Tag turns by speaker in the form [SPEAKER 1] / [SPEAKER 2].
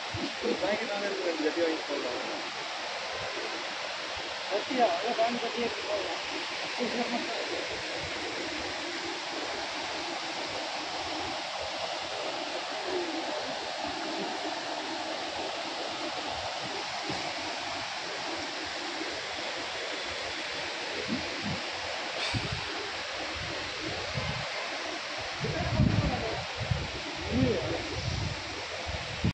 [SPEAKER 1] வாங்கிட்டு வாங்க இருக்கு 2 ஜட்டி வாங்கி போடலாம்.
[SPEAKER 2] கட்டியா அதான் வாங்கி கட்டியே இருக்கு போகலாம்.